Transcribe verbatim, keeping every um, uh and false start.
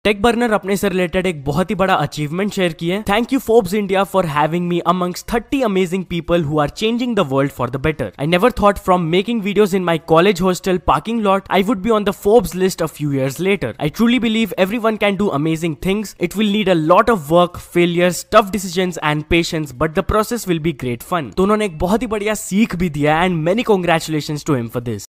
Take burner अपने से related एक बहुत ही बड़ा अचीवमेंट शेयर किए। Thank you Forbes India for having me amongst thirty amazing people who are changing the world for the better. I never thought from making videos in my college hostel parking lot I would be on the Forbes list a few years later. I truly believe everyone can do amazing things. It will need a lot of work, failures, tough decisions and patience, but the process will be great fun. तो उन्होंने एक बहुत ही बढ़िया सीख भी दिया and many congratulations to him for this.